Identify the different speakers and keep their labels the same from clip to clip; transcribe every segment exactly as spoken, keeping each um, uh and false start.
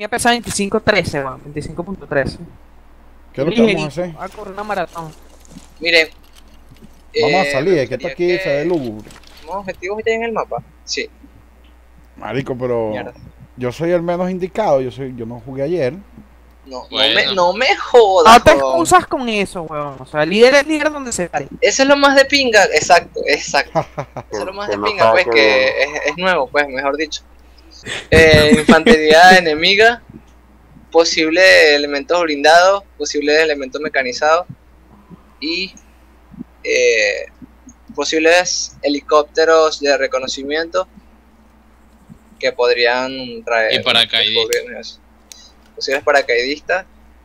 Speaker 1: mía pesa veinticinco trece, weón, veinticinco punto trece.
Speaker 2: ¿Qué es lo que vamos a hacer?
Speaker 1: A correr una maratón.
Speaker 3: Miren.
Speaker 2: Vamos a
Speaker 3: eh,
Speaker 2: salir,
Speaker 3: me
Speaker 2: es que está
Speaker 3: gustaría
Speaker 2: aquí, se ve lúgubre.
Speaker 3: ¿Tenemos objetivos ya en el mapa? Sí.
Speaker 2: Marico, pero
Speaker 3: Mierda.
Speaker 2: yo soy el menos indicado, yo soy, yo no jugué ayer.
Speaker 3: No,
Speaker 4: Bueno.
Speaker 3: no, me, no me jodas.
Speaker 1: No te
Speaker 3: weón.
Speaker 1: excusas con eso, weón. O sea, el líder es líder donde se pare.
Speaker 3: Eso es lo más de pinga, exacto, exacto. Eso es lo más
Speaker 5: Que
Speaker 3: de
Speaker 5: no
Speaker 3: pinga,
Speaker 5: sabe
Speaker 3: pues,
Speaker 5: que
Speaker 3: que es, es nuevo, pues, mejor dicho. Eh, infantería enemiga, posibles elementos blindados, posibles elementos mecanizados y eh, posibles helicópteros de reconocimiento que podrían traer.
Speaker 4: Y paracaidistas.
Speaker 3: descubrirnos. Posibles paracaidistas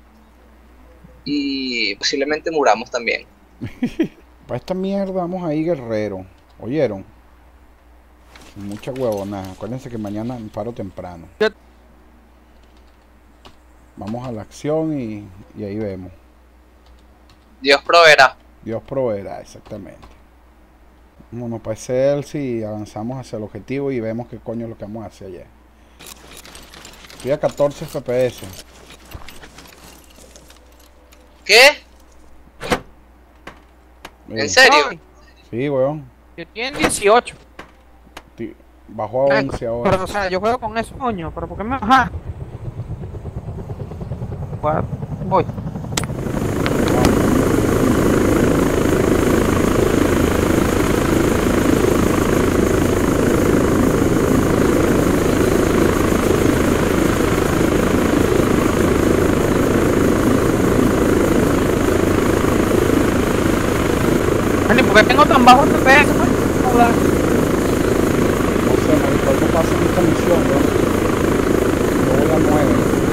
Speaker 3: y posiblemente muramos también.
Speaker 2: Para esta mierda vamos ahí, guerrero. ¿Oyeron? Sin mucha huevonada. Acuérdense que mañana me paro temprano.
Speaker 1: Yo-
Speaker 2: Vamos a la acción y, y ahí vemos.
Speaker 3: Dios proveerá.
Speaker 2: Dios proveerá, exactamente. Bueno, para ser si avanzamos hacia el objetivo y vemos qué coño es lo que vamos a hacer ayer. Estoy a catorce F P S.
Speaker 3: ¿Qué?
Speaker 2: Eh,
Speaker 3: ¿En serio?
Speaker 1: Ay,
Speaker 2: Sí, weón.
Speaker 1: yo tiene dieciocho.
Speaker 2: Ti- Bajó a
Speaker 1: Ay,
Speaker 2: once ahora.
Speaker 1: Pero, o sea, yo juego con eso, coño. Pero ¿por qué me bajas? Voy. Ani, ¿por qué tengo tan bajo F P S, pues? Joder.
Speaker 2: No sé, marico, algo pasa en esta misión, weón. Yo voy a nueve.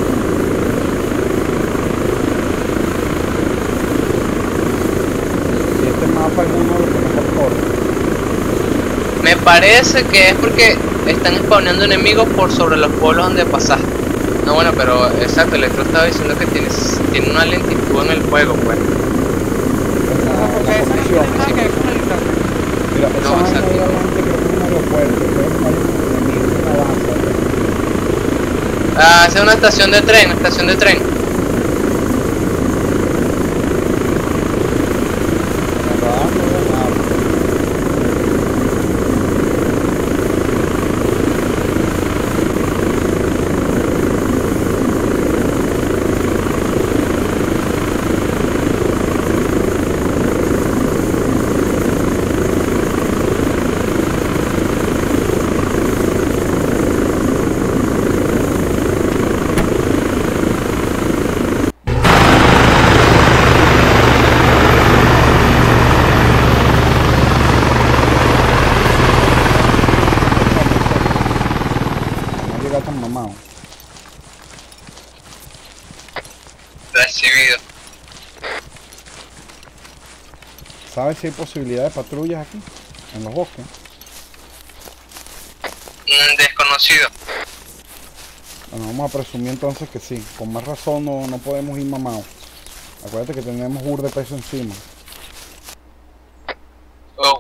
Speaker 2: Y este mapa es uno de los que mejor corre.
Speaker 3: Me parece que es porque están spawnando enemigos por sobre los pueblos donde pasaste. No, bueno, pero exacto, Electro estaba diciendo que tienes, tiene una lentitud en el juego, pues.
Speaker 2: En la, en
Speaker 1: Porque
Speaker 2: la
Speaker 1: eso no
Speaker 2: conexión.
Speaker 1: tiene nada que ver con el internet.
Speaker 2: Mira, esa
Speaker 3: No,
Speaker 2: vaina
Speaker 3: exacto.
Speaker 2: ahí adelante creo que es un aeropuerto. Creo que hay un enemigo, una base.
Speaker 3: Ah, esa es una estación de tren, una estación de tren.
Speaker 2: En el radar no veo nada. No llega tan mamado.
Speaker 3: Recibido.
Speaker 2: ¿Sabes si hay posibilidad de patrullas aquí? En los bosques.
Speaker 3: Desconocido.
Speaker 2: Bueno, vamos a presumir entonces que sí. Con más razón no, no podemos ir mamados. Acuérdate que tenemos ur de peso encima.
Speaker 3: Oh.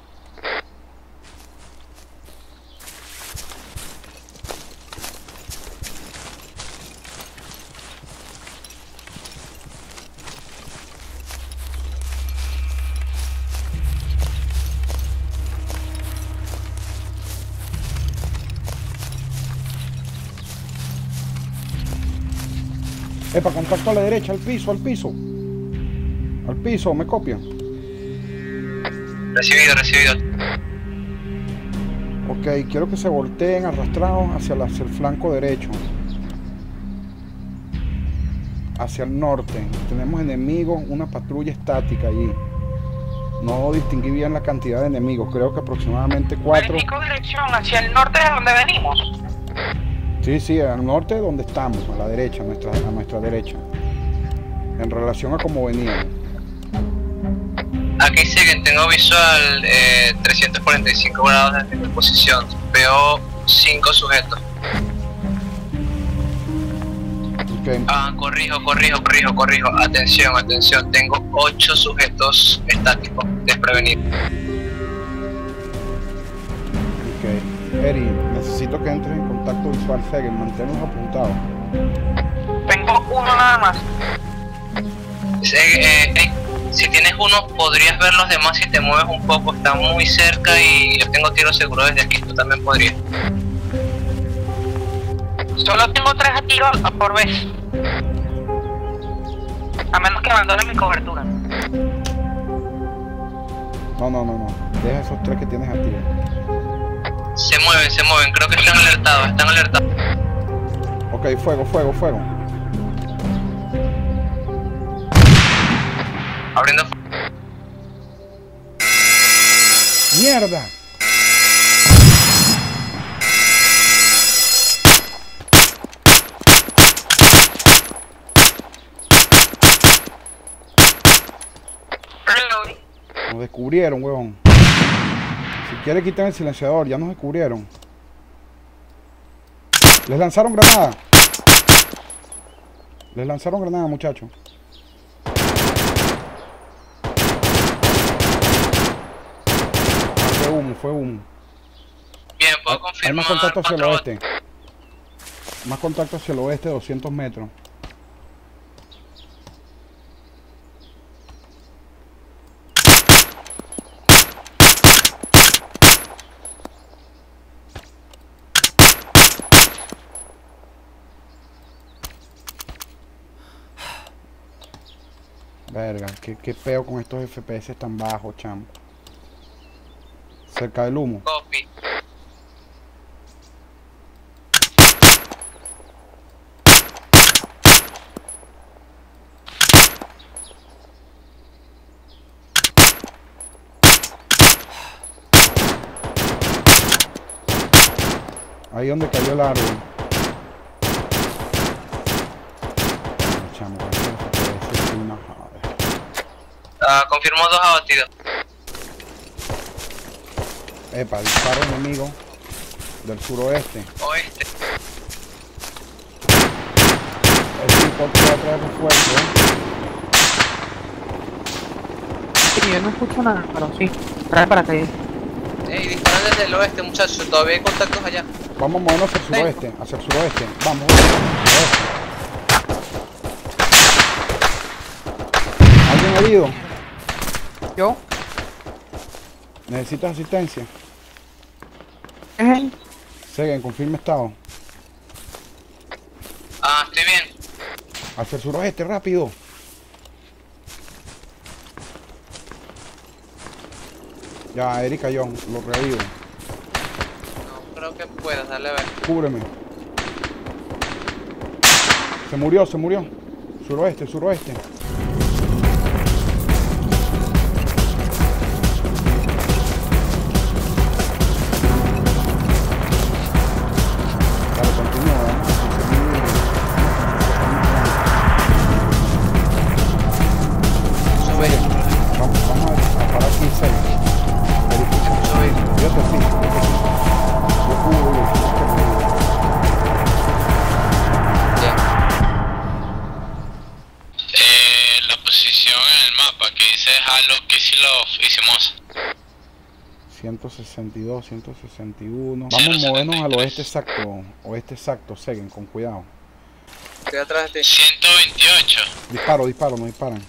Speaker 2: Epa, contacto a la derecha, al piso, al piso. Al piso, ¿me copian?
Speaker 3: Recibido, recibido.
Speaker 2: Ok, quiero que se volteen arrastrados hacia, la- hacia el flanco derecho. Hacia el norte. Tenemos enemigos, una patrulla estática allí. No distinguí bien la cantidad de enemigos, creo que aproximadamente cuatro.
Speaker 1: Verifico dirección hacia el norte de donde venimos.
Speaker 2: Sí, sí, al norte donde estamos, a la derecha, a nuestra, a nuestra derecha. En relación a cómo veníamos.
Speaker 3: Aquí siguen, tengo visual eh, trescientos cuarenta y cinco grados desde mi posición. Veo cinco sujetos.
Speaker 2: Ok,
Speaker 3: Ah, corrijo, corrijo, corrijo, corrijo. Atención, atención. Tengo ocho sujetos estáticos desprevenidos.
Speaker 2: ok. Eri, necesito que entres en contacto visual, Fegen, manténlos apuntados.
Speaker 1: Tengo uno nada más.
Speaker 3: Eh, eh, eh, si tienes uno, podrías ver los demás si te mueves un poco. Está muy cerca y yo tengo tiro seguro desde aquí. Tú también podrías.
Speaker 1: Solo tengo tres tiros por vez. A menos que abandone mi cobertura.
Speaker 2: No, no, no, no. Deja esos tres que tienes a ti.
Speaker 3: Se mueven, se mueven. Creo que están alertados. Están alertados.
Speaker 2: Ok, fuego, fuego, fuego.
Speaker 3: Abriendo fuego.
Speaker 2: ¡Mierda!
Speaker 1: Reloading.
Speaker 2: Nos descubrieron, huevón. Si quiere quitar el silenciador, ya nos descubrieron. Les lanzaron granada. Les lanzaron granada, muchachos. Fue humo, fue humo.
Speaker 3: Bien, puedo
Speaker 2: Hay
Speaker 3: confirmar.
Speaker 2: más contacto hacia el
Speaker 3: patrón.
Speaker 2: oeste. Más contacto hacia el oeste, doscientos metros. Verga, qué, qué peo con estos F P S tan bajos, chamo. Cerca del humo.
Speaker 3: Copy.
Speaker 2: Ahí donde cayó el árbol. Chamo, con estos F P S sí, no joder.
Speaker 3: Ah, confirmó dos abatidos.
Speaker 2: Epa, disparo enemigo del suroeste.
Speaker 3: Oeste.
Speaker 2: El tipo que va a traer refuerzo.
Speaker 1: Sí, yo no escucho nada, pero sí. Trae para que.
Speaker 3: Ey, disparan desde el oeste, muchachos. Todavía hay contactos allá.
Speaker 2: Vamos a movernos hacia el suroeste, hacia el suroeste. Vamos, suroeste. ¿Alguien herido?
Speaker 1: Yo.
Speaker 2: ¿Necesitas asistencia?
Speaker 1: Es él.
Speaker 2: Seguen, confirme estado.
Speaker 3: Ah, estoy bien.
Speaker 2: Hacia el suroeste, rápido. Ya, Erika John, lo revivo.
Speaker 3: No creo que puedas, dale a ver.
Speaker 2: Cúbreme. Se murió, se murió. Suroeste, suroeste. Dale, continúa. Vamos a conseguir-
Speaker 3: Sube.
Speaker 2: Vamos, vamos a, a parar aquí seis. Verifica.
Speaker 3: Sube.
Speaker 2: Yo te fijo, yo te fijo. Yo cubro, yo cubro.
Speaker 3: Ya.
Speaker 4: Eh, la posición en el mapa que dice Halo, Kisilov y Simosa.
Speaker 2: ciento sesenta y dos, ciento sesenta y uno. Vamos a movernos al oeste exacto. Oeste exacto, seguen, con cuidado.
Speaker 3: Estoy atrás de ti.
Speaker 4: ciento veintiocho.
Speaker 2: Disparo, disparo, no disparan.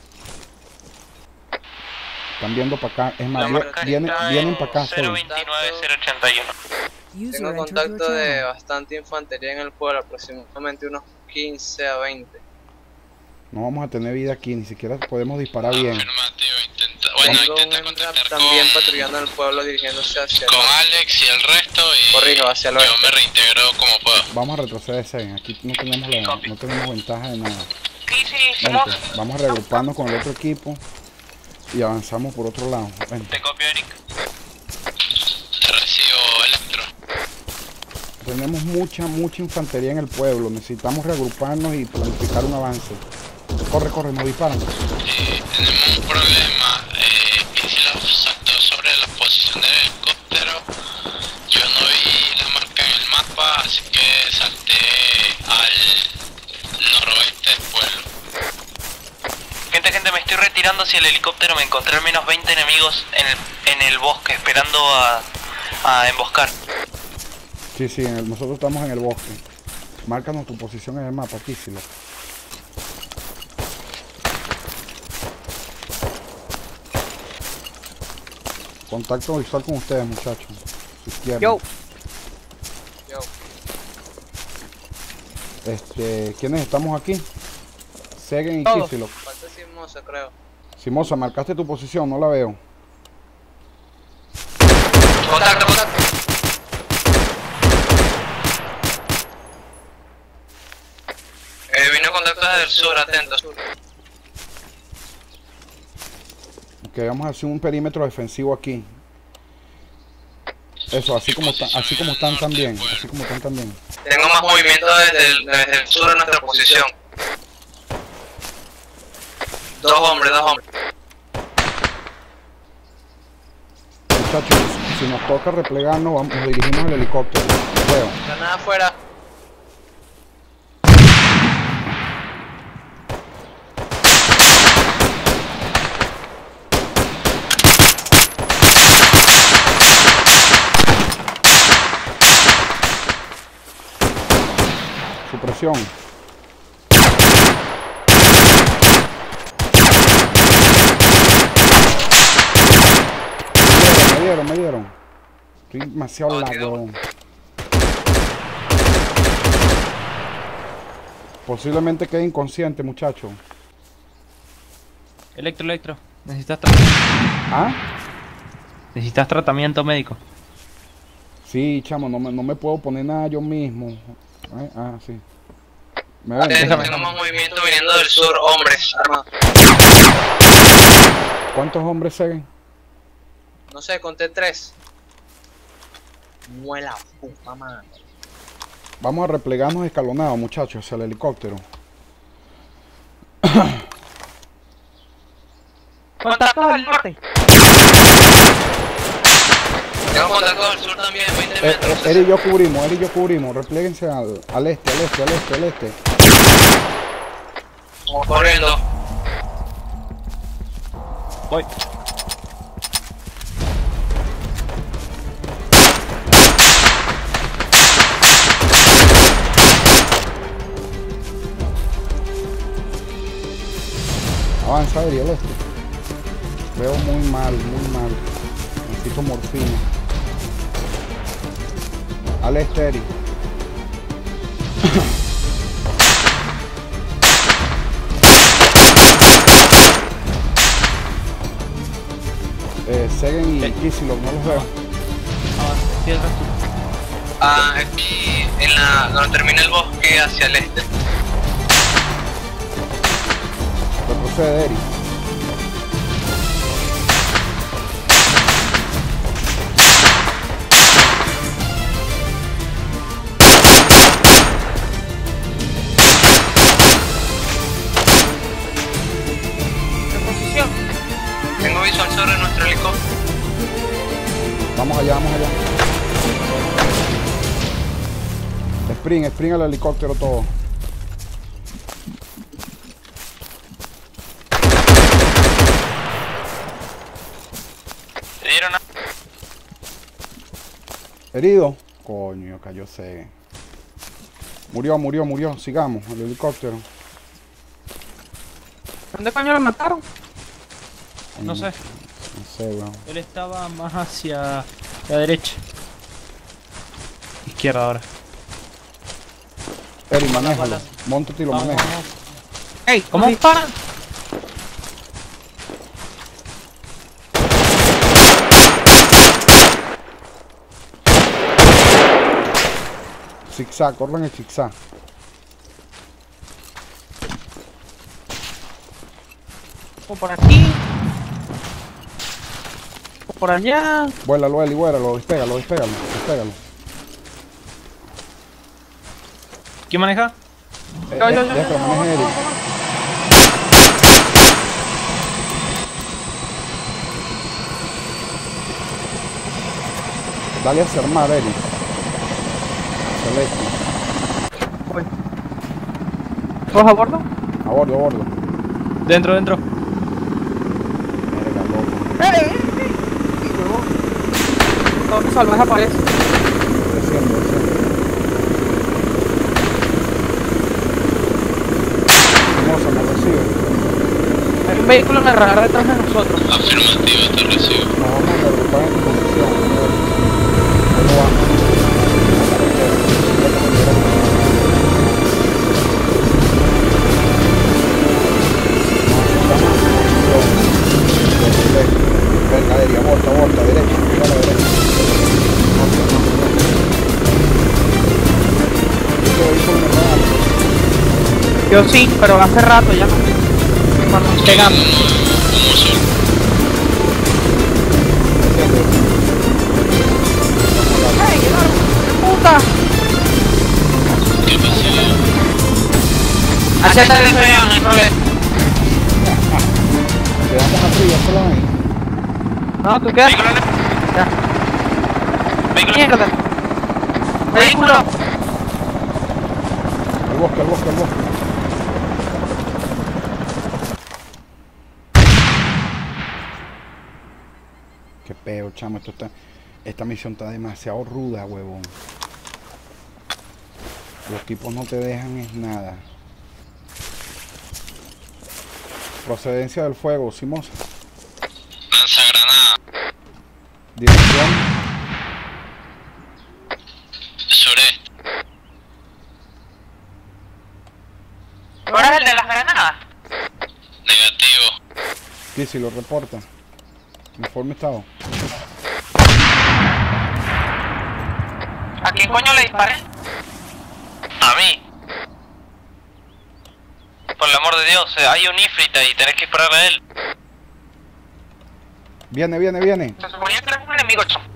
Speaker 2: Están viendo para acá. Es más,
Speaker 3: La
Speaker 2: vi-
Speaker 3: marca
Speaker 2: vienen,
Speaker 3: está
Speaker 2: vienen
Speaker 3: en
Speaker 2: para acá.
Speaker 4: cero
Speaker 2: seguen.
Speaker 4: veintinueve cero ochenta y uno.
Speaker 3: Tengo contacto de bastante infantería en el pueblo, aproximadamente unos quince a veinte.
Speaker 2: No vamos a tener vida aquí, ni siquiera podemos disparar bien.
Speaker 4: Afirmativo, intenta, bueno,
Speaker 3: Tengo
Speaker 4: intenta
Speaker 3: un
Speaker 4: contactar
Speaker 3: rap
Speaker 4: con,
Speaker 3: también patrullando en el pueblo dirigiéndose hacia el
Speaker 4: con
Speaker 3: norte.
Speaker 4: Alex y el resto y
Speaker 3: Corrijo, hacia el
Speaker 4: yo
Speaker 3: oeste.
Speaker 4: me reintegro como puedo.
Speaker 2: Vamos a retroceder, seguen. Aquí no tenemos, la, no tenemos ventaja de nada.
Speaker 1: Sí, sí,
Speaker 2: Vente,
Speaker 1: somos.
Speaker 2: vamos a reagruparnos con el otro equipo y avanzamos por otro lado. Vente.
Speaker 4: Te copio, Eric. Te recibo, Electro.
Speaker 2: Tenemos mucha, mucha infantería en el pueblo. Necesitamos reagruparnos y planificar un avance. Corre, corre, nos disparan.
Speaker 4: Eh, tenemos un problema. Eh, Kisilov saltó sobre la posición del helicóptero. Yo no vi la marca en el mapa, así que salté al noroeste del pueblo. Gente, gente, me estoy retirando hacia el helicóptero. Me encontré al menos veinte enemigos en el, en el bosque, esperando a, a emboscar.
Speaker 2: Sí, sí, en el- nosotros estamos en el bosque. Márcanos tu posición en el mapa, Kicillof. Contacto visual con ustedes, muchachos. Su izquierda.
Speaker 1: Yo.
Speaker 3: Yo.
Speaker 2: Este, ¿quiénes estamos aquí? Seguen y
Speaker 1: Todos.
Speaker 2: Kicillof.
Speaker 3: Falta Simosa, creo.
Speaker 2: Simosa, marcaste tu posición, no la veo.
Speaker 3: Contacto, contacto. Eh, vino contacto desde el sur, atento.
Speaker 2: Ok, vamos a hacer un perímetro defensivo aquí. Eso, así como están, así como están también, así como están también.
Speaker 3: Tengo más movimiento desde el, desde el sur de nuestra posición. Dos hombres, dos hombres.
Speaker 2: Muchachos, si nos toca replegarnos, vamos, nos dirigimos al helicóptero. Veo.
Speaker 3: Granada afuera.
Speaker 2: Supresión. Me dieron, me dieron. Estoy demasiado largo. Posiblemente quede inconsciente, muchacho.
Speaker 1: Electro, electro. Necesitas tratamiento.
Speaker 2: ¿Ah?
Speaker 1: Necesitas tratamiento médico.
Speaker 2: Sí, chamo, no me, no me puedo poner nada yo mismo. Ay, ah, sí. Me ven.
Speaker 3: Eh,
Speaker 1: Déjame.
Speaker 3: tengo más movimiento viniendo del sur, hombres armados.
Speaker 2: ¿Cuántos hombres siguen?
Speaker 3: No sé, conté tres. Muela, puta madre.
Speaker 2: Vamos a replegarnos escalonados, muchachos, hacia el helicóptero.
Speaker 1: Contacto al norte.
Speaker 3: Tengo contacto del sur también, veinte
Speaker 2: Eh,
Speaker 3: metros.
Speaker 2: eh, Eri y yo cubrimos, Eri y yo cubrimos. Repléguense al, al este, al este, al este, al este.
Speaker 3: Vamos corriendo.
Speaker 1: Voy.
Speaker 2: Avanza, Eri, al este. Veo muy mal, muy mal. Necesito morfina. Al este, Eri. eh, Segen y
Speaker 1: Eh.
Speaker 2: Kicillof, no los veo.
Speaker 1: Avanza. Tierra tú.
Speaker 3: Ah, aquí en la. Donde termina el bosque hacia el este.
Speaker 2: Retrocede, Eri.
Speaker 1: Reposición.
Speaker 3: Tengo visual sobre nuestro helicóptero.
Speaker 2: Vamos allá, vamos allá. Sprint, sprint al helicóptero todo.
Speaker 3: ¿Te dieron a...
Speaker 2: Herido. Coño, cayó Segen. Murió, murió, murió. Sigamos, al helicóptero.
Speaker 1: ¿Dónde coño lo mataron? No sé.
Speaker 2: No sé, weón.
Speaker 1: Él estaba más hacia la derecha. Izquierda ahora.
Speaker 2: Eri, manéjalo.
Speaker 1: balas.
Speaker 2: Móntate y lo
Speaker 1: Vamos,
Speaker 2: manejas.
Speaker 1: vamos. ¡Ey! ¿Cómo disparan?
Speaker 2: Zigzag, corran el zigzag.
Speaker 1: O por aquí. O por allá.
Speaker 2: Vuélalo, Eli, vuélalo, despégalo, despégalo, despégalo.
Speaker 1: ¿Quién maneja?
Speaker 2: Eh,
Speaker 1: Yo,
Speaker 2: eh,
Speaker 1: yo, yo,
Speaker 2: deja que lo
Speaker 1: yo,
Speaker 2: maneje
Speaker 1: yo,
Speaker 2: Eri. Dale a armar, Eri. Celeste.
Speaker 1: Voy. ¿Todos a bordo?
Speaker 2: A bordo, a bordo.
Speaker 1: Dentro, dentro.
Speaker 2: Verga, loco.
Speaker 1: ¡Ey! ¡Ey! Y luego. Todo salvaje aparece.
Speaker 2: Desciendo, desciendo.
Speaker 1: un vehículo en el radar detrás de nosotros.
Speaker 4: Afirmativo, te recibo.
Speaker 2: Nos vamos a reagrupar en tu posición. ¿Cómo vamos? Mercadería, volta, volta, derecha, a la derecha. Este vehículo me va a...
Speaker 1: Yo sí, pero hace rato ya no. Cuando nos pegamos.
Speaker 4: Como sol.
Speaker 1: ¡Ey, qué puta!
Speaker 4: ¿Qué pasó?
Speaker 1: Acércate, no hay problema.
Speaker 2: Quedamos arriba, solo ahí.
Speaker 1: No, tú quedas. Ya. Mierda. Vehículo.
Speaker 2: El bosque, el bosque, el bosque. Qué peo, chamo, esto está... Esta misión está demasiado ruda, huevón. Los tipos no te dejan es nada. Procedencia del fuego, Simosa.
Speaker 4: Lanzagranada.
Speaker 2: Dirección.
Speaker 4: Sureste.
Speaker 1: ¿Tú eres el de las granadas?
Speaker 4: Negativo.
Speaker 2: Sí, si lo reporta. Informe estado.
Speaker 1: ¿A quién coño le disparé?
Speaker 5: A mí. Por el amor de Dios, eh, hay un Ifrit ahí, tenés que dispararle a él.
Speaker 2: Viene, viene, viene.
Speaker 1: Se suponía que era un enemigo, chamo.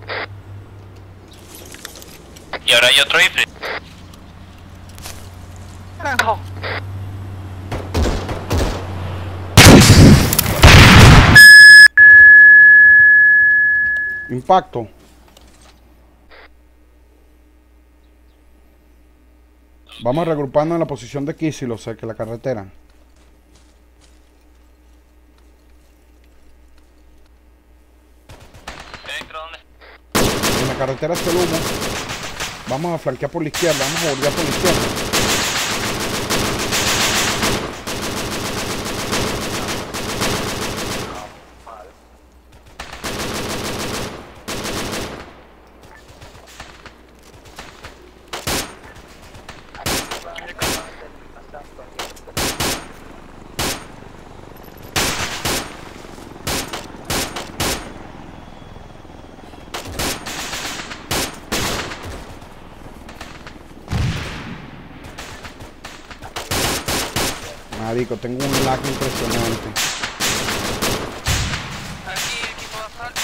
Speaker 5: Y ahora hay otro Ifrit.
Speaker 1: Carajo.
Speaker 2: Impacto. Vamos a regruparnos en la posición de Kisilo, o sea, que la carretera.
Speaker 5: Electro, ¿dónde?
Speaker 2: En la carretera hacia el humo. Vamos a flanquear por la izquierda, vamos a volver por la izquierda. Marico, tengo un lag impresionante.
Speaker 5: Aquí, equipo de asalto.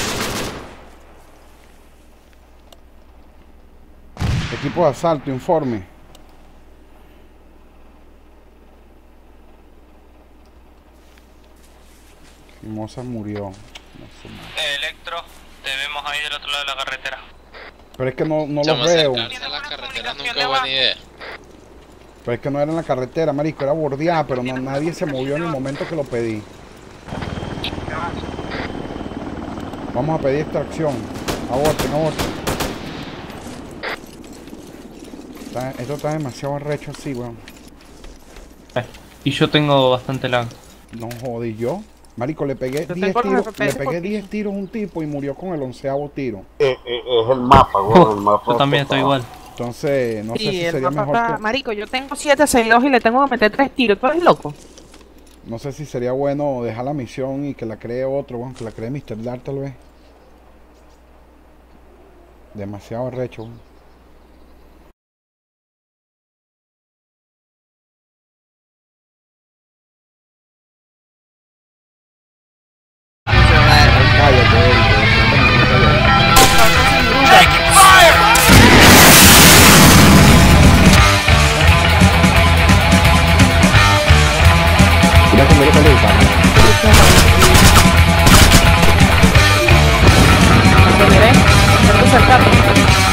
Speaker 2: Equipo de asalto, informe. Mimosa murió. No sé más.
Speaker 5: Eh, Electro, te vemos ahí del otro lado de la carretera.
Speaker 2: Pero es que no, no los
Speaker 4: Chamo,
Speaker 2: veo.
Speaker 4: acercarse a la carretera nunca es buena idea.
Speaker 2: Pero es que no era en la carretera, marico, era bordeada, pero no, nadie se movió en el momento que lo pedí. Vamos a pedir extracción. Aborten, aborten. Está- esto está demasiado arrecho así, weón.
Speaker 6: Y yo tengo bastante lag.
Speaker 2: No jodí yo. Marico, le pegué
Speaker 1: Yo
Speaker 2: diez
Speaker 1: tengo los
Speaker 2: tiros,
Speaker 1: F P
Speaker 2: le
Speaker 1: S
Speaker 2: pegué
Speaker 1: por
Speaker 2: diez tiros a un tipo y murió con el onceavo tiro.
Speaker 7: Eh, eh, es el mapa, güey, el mapa.
Speaker 6: Yo también estoy igual.
Speaker 2: Entonces, no sé
Speaker 1: Sí,
Speaker 2: si
Speaker 1: el
Speaker 2: sería
Speaker 1: mapa
Speaker 2: mejor
Speaker 1: está...
Speaker 2: que...
Speaker 1: Marico, yo tengo siete seis dos y le tengo que meter tres tiros. ¿Tú eres loco?
Speaker 2: No sé si sería bueno dejar la misión y que la cree otro, bueno, que la cree mister Dark tal vez. Demasiado arrecho, weón. Cállate, Eric, mira cómo lo calienta.
Speaker 1: Te miré, te acercaste.